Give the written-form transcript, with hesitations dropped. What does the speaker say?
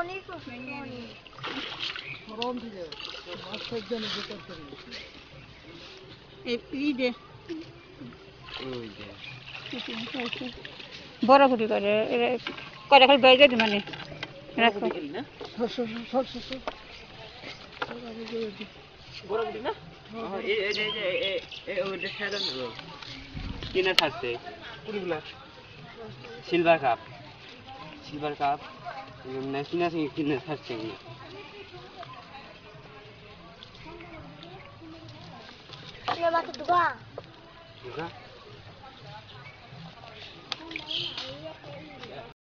বড় কুটি করে কয়টা খালি বাইরে দি মানে রাখো কিনে থাকছে সিলভার কাপ কিনে থাকছে